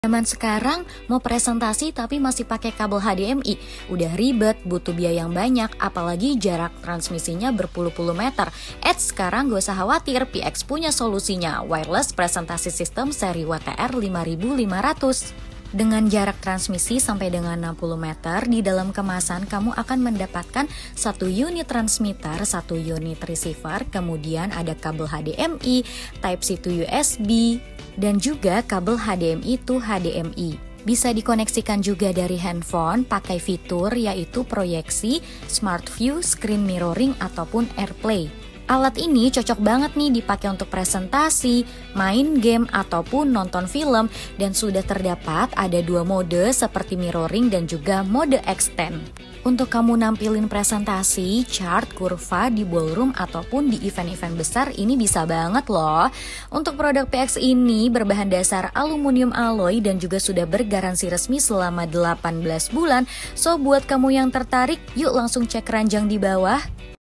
Zaman sekarang mau presentasi tapi masih pakai kabel HDMI, udah ribet, butuh biaya yang banyak, apalagi jarak transmisinya berpuluh-puluh meter. Sekarang gak usah khawatir, PX punya solusinya, wireless presentasi sistem seri WTR 5500. Dengan jarak transmisi sampai dengan 60 meter, di dalam kemasan kamu akan mendapatkan satu unit transmitter, satu unit receiver, kemudian ada kabel HDMI, Type-C to USB, dan juga kabel HDMI to HDMI. Bisa dikoneksikan juga dari handphone pakai fitur yaitu proyeksi, smart view, screen mirroring, ataupun AirPlay. Alat ini cocok banget nih dipakai untuk presentasi, main game, ataupun nonton film, dan sudah terdapat ada dua mode seperti mirroring dan juga mode extend. Untuk kamu nampilin presentasi, chart, kurva di ballroom ataupun di event-event besar ini bisa banget loh. Untuk produk PX ini berbahan dasar aluminium alloy dan juga sudah bergaransi resmi selama 18 bulan. So buat kamu yang tertarik, yuk langsung cek ranjang di bawah.